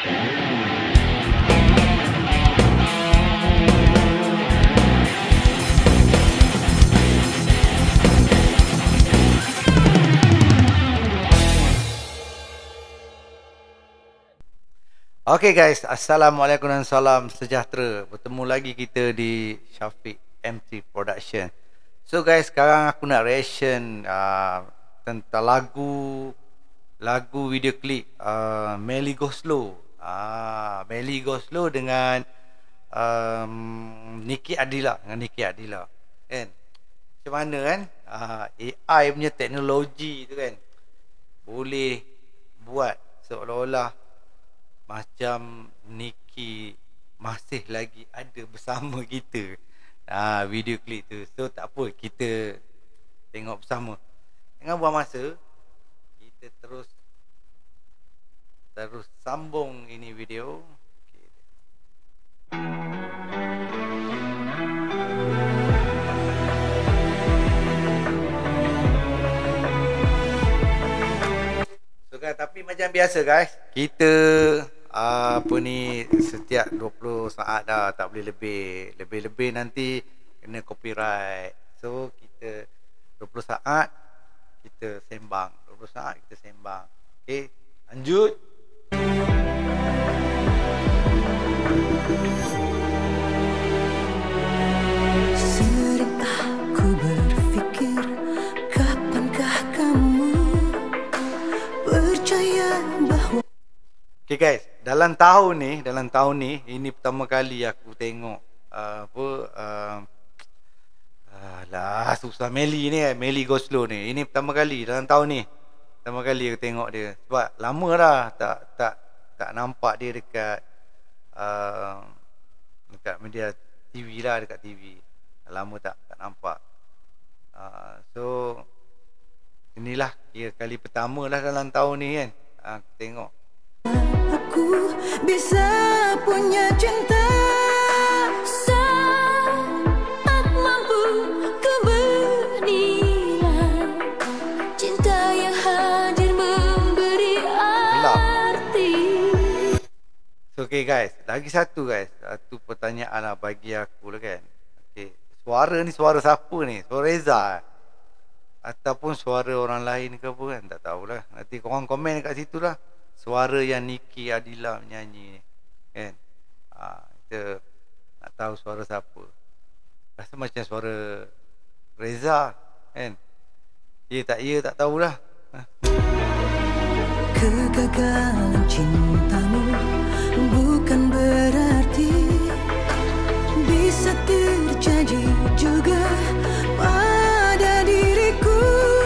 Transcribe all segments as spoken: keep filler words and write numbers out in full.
Okay guys, Assalamualaikum dan salam sejahtera. Bertemu lagi kita di Syafiq M T Production. So guys, sekarang aku nak reaction uh, tentang lagu lagu video klip uh, Melly Go Slow. uh, Melly Go Slow dengan um, Niki Adila dengan Niki Adila kan? Macam mana kan uh, A I punya teknologi tu kan, boleh buat seolah-olah macam Niki masih lagi ada bersama kita. Ha, video klip tu. So tak apa, kita tengok bersama. Jangan buang masa, kita terus Terus sambung ini video. Okay. So guys, tapi macam biasa guys, kita Uh, apa ni, setiap dua puluh saat dah, tak boleh lebih. Lebih-lebih nanti kena copyright. So kita dua puluh saat kita sembang, dua puluh saat kita sembang. Okay, lanjut. Sering aku berpikir, kapankah kamu percaya bahwa Okay guys, dalam tahun ni, dalam tahun ni, ini pertama kali aku tengok uh, apa uh, uh, lah susah Melly ni, Melly Go Slow ni. Ini pertama kali dalam tahun ni. Pertama kali aku tengok dia. Sebab lama dah tak tak tak nampak dia dekat uh, dekat media T V lah, dekat T V. Lama tak tak nampak. Uh, so inilah kira kali pertama lah dalam tahun ni kan. Uh, aku tengok. aku bisa punya cinta saat mampu ku menilai cinta yang hadir memberi arti. So okay guys, lagi satu guys, satu pertanyaan lah bagi aku lah kan. Okay, suara ni suara siapa ni? Suara Reza ataupun suara orang lain ke apa kan, tak tahulah. Nanti korang komen kat situ lah. Suara yang Niki Adila menyanyi ni kan, ha, kita nak tahu suara siapa. Rasa macam suara Reza kan. Ya tak ya tak tahulah. ha. Kegagalan cintamu bukan berarti bisa terjadi juga pada diriku.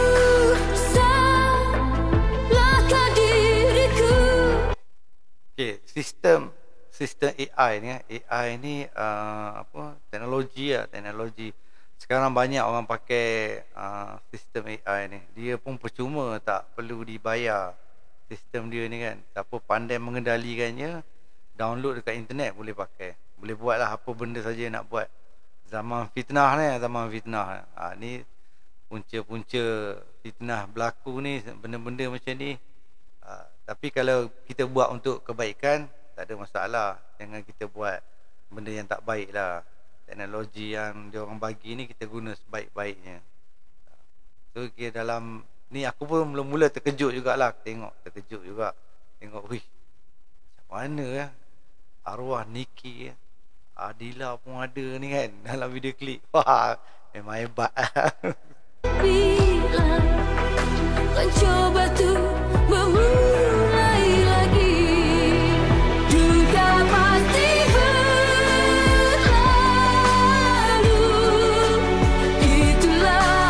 Salahkah diriku? Okay, sistem sistem A I ni, A I ni uh, apa teknologi lah, teknologi. Sekarang banyak orang pakai uh, sistem A I ni. Dia pun percuma, tak perlu dibayar. Sistem dia ni kan, siapa pandai mengendalikannya, download dekat internet boleh pakai. Boleh buat lah apa benda saja nak buat. Zaman fitnah ni, zaman fitnah. Ha, ni punca-punca fitnah berlaku ni, benda-benda macam ni. Ha, tapi kalau kita buat untuk kebaikan, tak ada masalah. Jangan kita buat benda yang tak baik lah. Teknologi yang dia orang bagi ni kita guna sebaik-baiknya. So okay, dalam ni aku pun mula-mula terkejut jugalah. Tengok, terkejut juga. Tengok, wih, macam mana ya, arwah Niki Adila pun ada ni kan dalam video klip. Wah, memang hebat. Bila kau coba tu memulai lagi, juga pasti berlalu. Itulah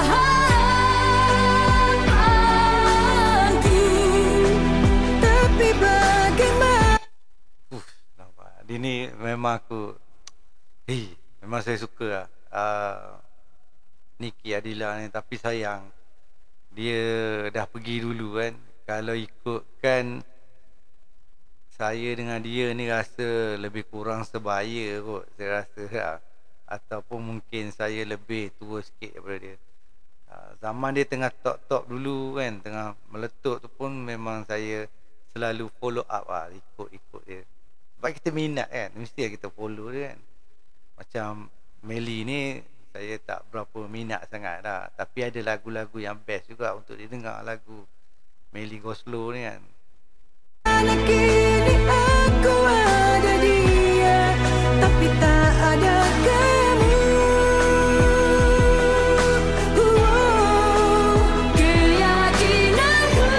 harapanku. Tapi bagaimana? Uff, nampak. Dia ni memang aku, hei, memang saya suka lah. Uh, Niki Adila ni, tapi sayang dia dah pergi dulu kan. Kalau ikutkan saya dengan dia ni, rasa lebih kurang sebaya kot, saya rasa lah. Ataupun mungkin saya lebih tua sikit daripada dia. Zaman dia tengah top-top dulu kan, tengah meletup tu pun memang saya selalu follow up lah, ikut-ikut dia. Sebab kita minat kan, mesti kita follow dia kan. Macam Melly ni saya tak berapa minat sangat lah, tapi ada lagu-lagu yang best juga untuk didengar, lagu Melly Go Slow ni kan. Kini aku ada dia, tapi tak ada kamu. Oh, keyakinanku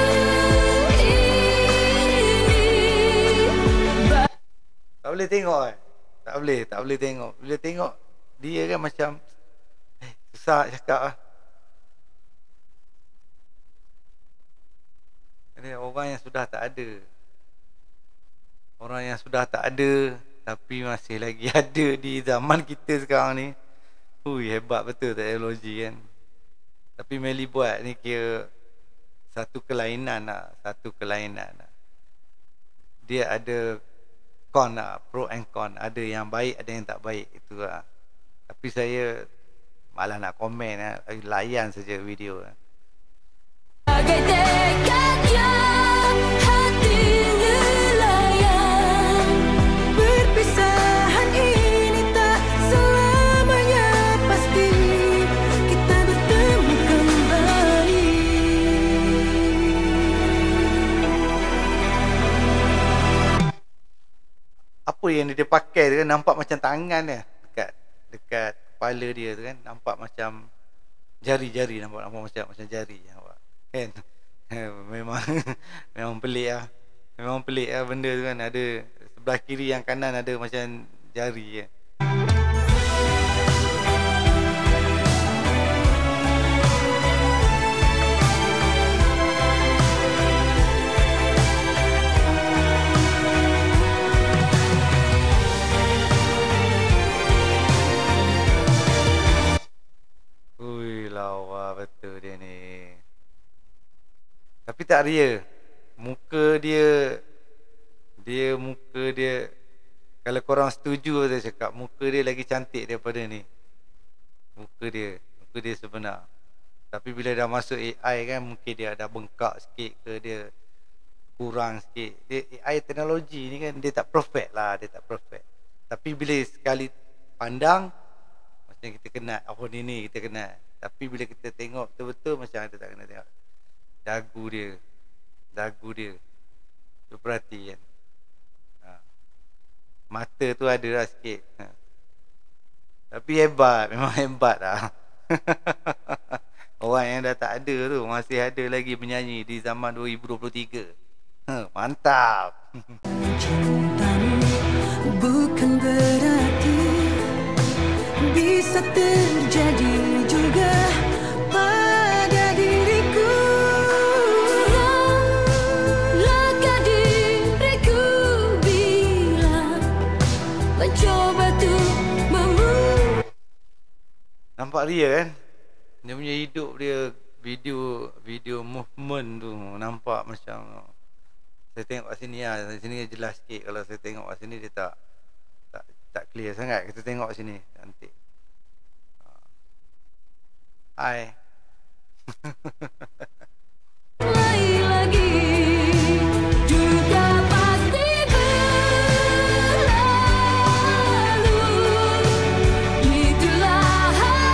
ini. Tak boleh tengok kan? Tak boleh, tak boleh tengok. Bila tengok dia kan macam eh, susah cakap lah. Ini orang yang sudah tak ada. Orang yang sudah tak ada tapi masih lagi ada di zaman kita sekarang ni. Hui, hebat betul teknologi kan. Tapi Melly buat ni kira satu kelainan lah, satu kelainan lah. Dia ada con lah, pro and con. Ada yang baik, ada yang tak baik, itu lah. Tapi saya malah nak komen lah, layan saja video lah. Bagai tekad yang hati nelayan, perpisahan ini tak selamanya pasti, kita bertemu kembali. Apa yang dia pakai tu kan, nampak macam tangan dia dekat dekat kepala dia tu kan, nampak macam jari-jari, nampak nampak macam macam jari nampak kan. memang memang pelik lah, memang pelik lah benda tu kan. Ada sebelah kiri, yang kanan ada macam jari kan. Ui, lawa betul dia ni. Tapi tak ria. Muka dia, dia muka dia, kalau korang setuju saya cakap, muka dia lagi cantik daripada ni. Muka dia, muka dia sebenar. Tapi bila dah masuk A I kan, mungkin dia ada bengkak sikit ke, dia kurang sikit. Dia, A I teknologi ni kan, dia tak perfect lah, dia tak perfect. Tapi bila sekali pandang, macam kita kenal, oh ni ni kita kenal. Tapi bila kita tengok betul-betul, macam ada tak kena tengok dagu dia, dagu dia tu perhati kan. Ha. Mata tu ada lah sikit, ha. Tapi hebat, memang hebat lah. Orang yang dah tak ada tu masih ada lagi menyanyi di zaman dua ribu dua puluh tiga. Ha, mantap. Cintamu bukan berarti bisa terjadi juga pada diriku. Laka diriku bila mencoba tuh memu. Nampak ria kan? Dia punya hidup dia, video video movement tu nampak macam, saya tengok kat sini lah, sini jelas sikit. Kalau saya tengok kat sini dia tak tak tak clear sangat. Kita tengok kat sini, cantik. Hai. Mulai lagi juga pasti berlalu. Itulah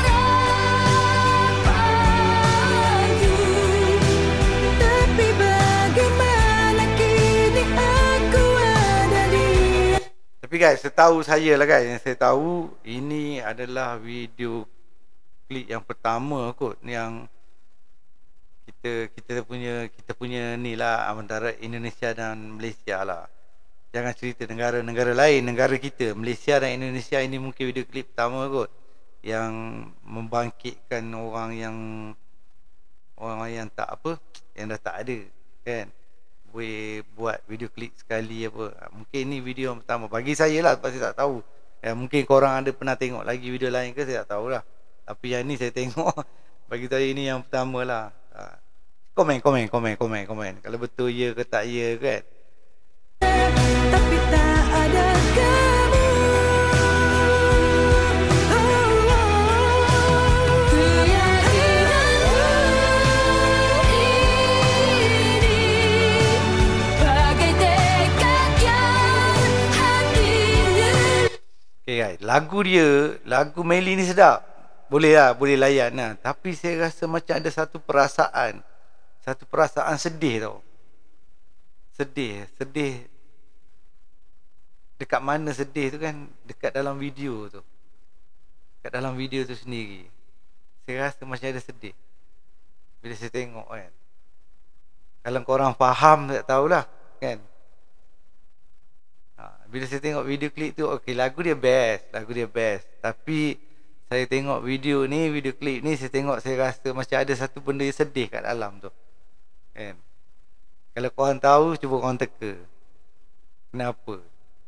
harapanku. Tapi bagaimana kini aku ada di. Tapi guys, setahu saya lah guys, yang saya tahu ini adalah video klip yang pertama kot yang kita kita punya kita punya ni lah, antara Indonesia dan Malaysia lah. Jangan cerita negara-negara lain, negara kita Malaysia dan Indonesia ini mungkin video klip pertama kot yang membangkitkan orang yang orang yang tak apa, yang dah tak ada kan, boleh buat video klip sekali apa. Mungkin ni video yang pertama bagi saya lah, sebab saya tak tahu ya, mungkin korang ada pernah tengok lagi video lain ke, saya tak tahulah. Tapi yang ni saya tengok, bagi saya ini yang pertama lah. Ha. Komen, komen, komen, komen, komen. Kalau betul ya ke tak ya kan. Tapi tak ada kamu. Oh, oh. Keyakinanku ini bagai tekad yang Okay guys, lagu dia, lagu Melly ni sedap. Boleh lah, boleh layan lah. Tapi saya rasa macam ada satu perasaan. Satu perasaan sedih tau. Sedih, sedih. Dekat mana sedih tu kan? Dekat dalam video tu. Dekat dalam video tu sendiri. Saya rasa macam ada sedih bila saya tengok kan. Kalau korang faham, tak tahulah kan. Ha, bila saya tengok video klip tu, okey, lagu dia best, lagu dia best. Tapi saya tengok video ni, video klip ni, saya tengok, saya rasa macam ada satu benda yang sedih kat dalam tu kan. Kalau korang tahu, cuba korang teka kenapa.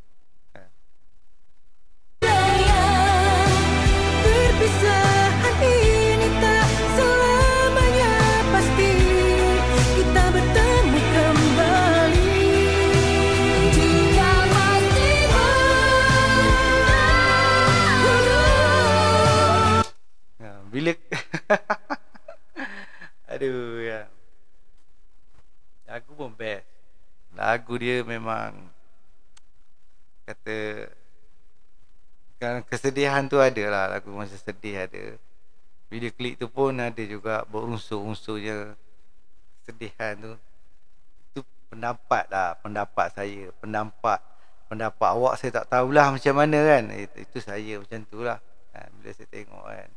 Perpisahan ini tak selamanya pasti, kita bertemu kembali. Jika pasti Ha, bila aduh ya. Lagu pun best. Lagu dia memang kata kan kesedihan tu ada lah, lagu masa sedih ada. Video klip tu pun ada juga berunsur-unsurnya kesedihan tu. Itu pendapat lah, pendapat saya, pendapat pendapat awak saya tak tahulah macam mana kan. Itu, itu saya macam tu lah kan, bila saya tengok kan.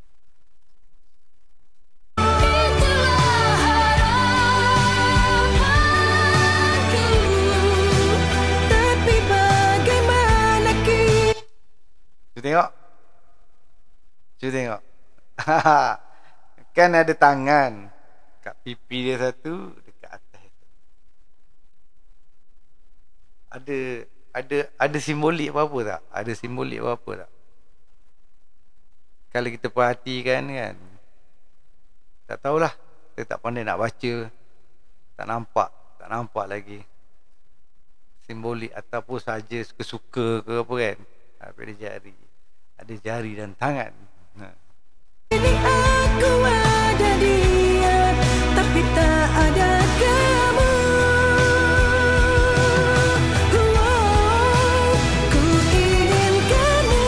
tapi bagaimana kita? Cuba tengok. Cuba tengok. Kan ada tangan kat pipi dia satu, dekat atas. Ada ada ada simbolik apa-apa tak? Ada simbolik apa-apa tak? Kalau kita perhatikan kan. Tak tahulah. Saya tak pandai nak baca. Tak nampak, tak nampak lagi simbolik ataupun saja suka-suka ke apa kan. Ada jari, ada jari dan tangan. Ha. Ini aku ada dia, tapi tak ada kamu. Oh, ku ingin kamu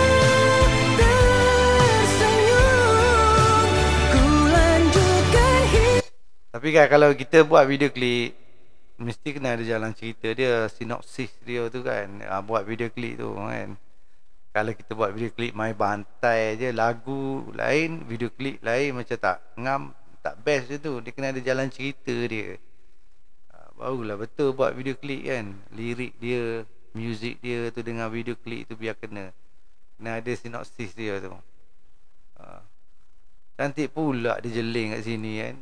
tersenyum, ku lanjutkan hidup. Tapi kan kalau kita buat video klip, mesti kena ada jalan cerita dia, sinopsis dia tu kan. Ha, buat video klip tu kan. Kalau kita buat video klip main bantai je, lagu lain, video klip lain, macam tak ngam, tak best je tu. Dia kena ada jalan cerita dia. Ha, barulah betul buat video klip kan. Lirik dia, muzik dia tu dengan video klip tu biar kena. Kena ada sinopsis dia tu. Ha. Cantik pula dia jeling kat sini kan.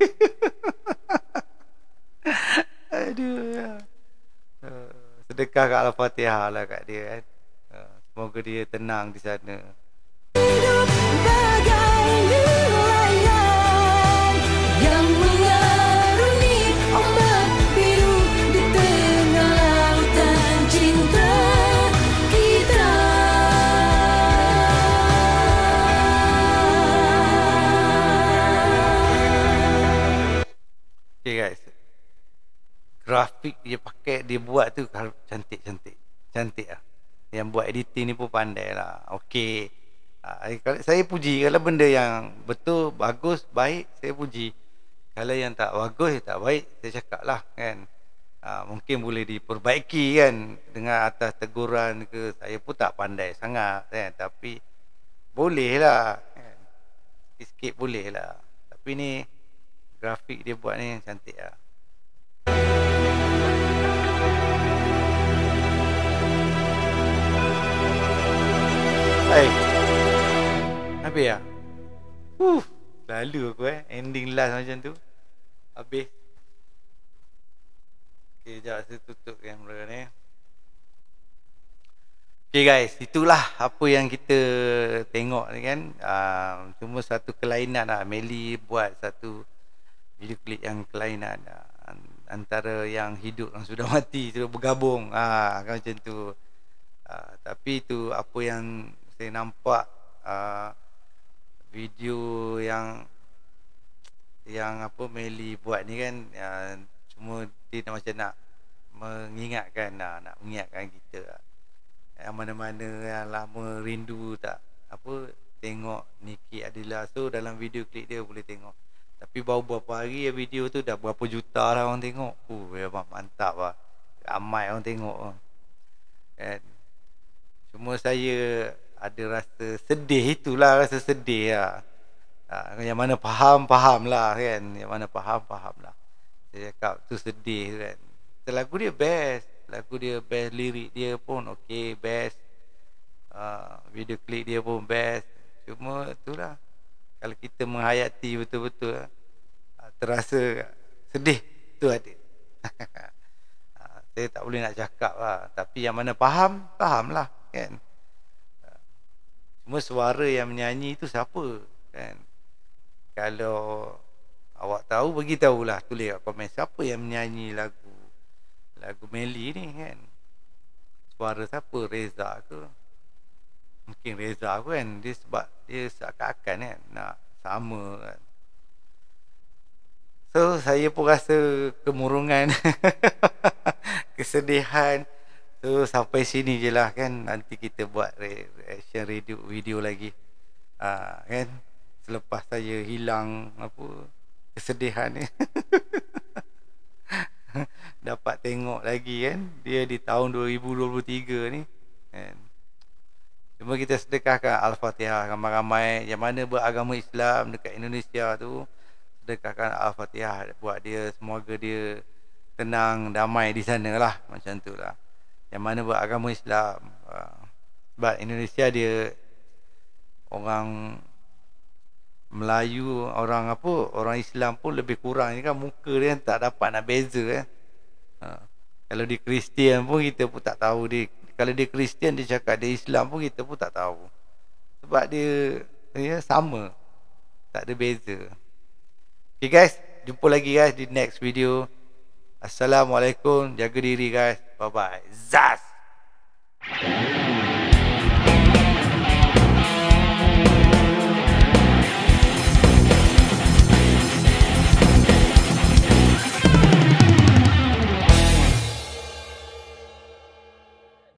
Aduh. Uh, sedekah kat Al-Fatihah lah kat dia kan. Uh, semoga dia tenang di sana. Hidup bagai nelayan yang mengarungi ombak biru di tengah lautan cinta kita. Okay guys. Grafik dia pakai, dia buat tu cantik-cantik. Cantik lah. Yang buat editing ni pun pandai lah. Okey. Ha, kalau saya puji. Kalau benda yang betul, bagus, baik, saya puji. Kalau yang tak bagus, tak baik, saya cakap lah kan. Ha, mungkin boleh diperbaiki kan. Dengan atas teguran ke. Saya pun tak pandai sangat kan. Tapi boleh lah kan. Sikit-sikit boleh lah. Tapi ni grafik dia buat ni cantik lah. Hai. Habis lah. Huh, lalu aku eh ending last macam tu. Habis. Okay, sekejap saya tutup kamera ni. Okay guys, itulah apa yang kita tengok ni kan. uh, Cuma satu kelainan lah. Melly buat satu video klip yang kelainan lah. Antara yang hidup yang sudah mati tu bergabung. Ah, ha, macam tu. Uh, tapi itu apa yang saya nampak, uh, video yang yang apa Melly buat ni kan, uh, cuma dia nak macam nak mengingatkan, uh, nak mengingatkan kita. Yang mana-mana yang lama rindu tak apa tengok Niki Adila. So dalam video klip dia boleh tengok. Tapi baru berapa hari ya video tu dah berapa juta lah orang tengok. Uh, memang mantap lah. Ramai orang tengok kan. Cuma saya ada rasa sedih, itulah rasa sedih lah. Ha, yang mana faham, faham lah kan. Yang mana faham, faham lah. Saya cakap tu sedih kan. Lagu dia best. Lagu dia best, lirik dia pun okey, best. Uh, video klip dia pun best. Cuma itulah, kalau kita menghayati betul-betul uh, terasa sedih tu ada. uh, Saya tak boleh nak cakap lah. Tapi yang mana faham, faham lah kan. uh, Cuma suara yang menyanyi tu siapa kan. Kalau awak tahu, bagi tahulah, tulis kat komen siapa yang menyanyi lagu lagu Melly ni kan. Suara siapa? Reza ke? Mungkin Reza kan. Dia sebab dia seakan-akan kan nak sama kan. So saya pun rasa kemurungan, kesedihan. So sampai sini je lah kan. Nanti kita buat reaction video, video lagi ha, kan. Selepas saya hilang apa kesedihan ni. Dapat tengok lagi kan dia di tahun dua ribu dua puluh tiga ni kan. Cuma kita sedekahkan Al-Fatihah ramai-ramai yang mana beragama Islam dekat Indonesia tu, sedekahkan Al-Fatihah buat dia, semoga dia tenang, damai di sana lah, macam tu lah. Yang mana beragama Islam, sebab Indonesia dia orang Melayu, orang apa, orang Islam pun lebih kurang ni kan, muka dia tak dapat nak beza kan. Ha. Kalau dia Kristian pun kita pun tak tahu dia. Kalau dia Kristian dia cakap dia Islam pun kita pun tak tahu. Sebab dia dia sama. Tak ada beza. Okay guys, jumpa lagi guys di next video. Assalamualaikum, jaga diri guys. Bye bye. Zaz.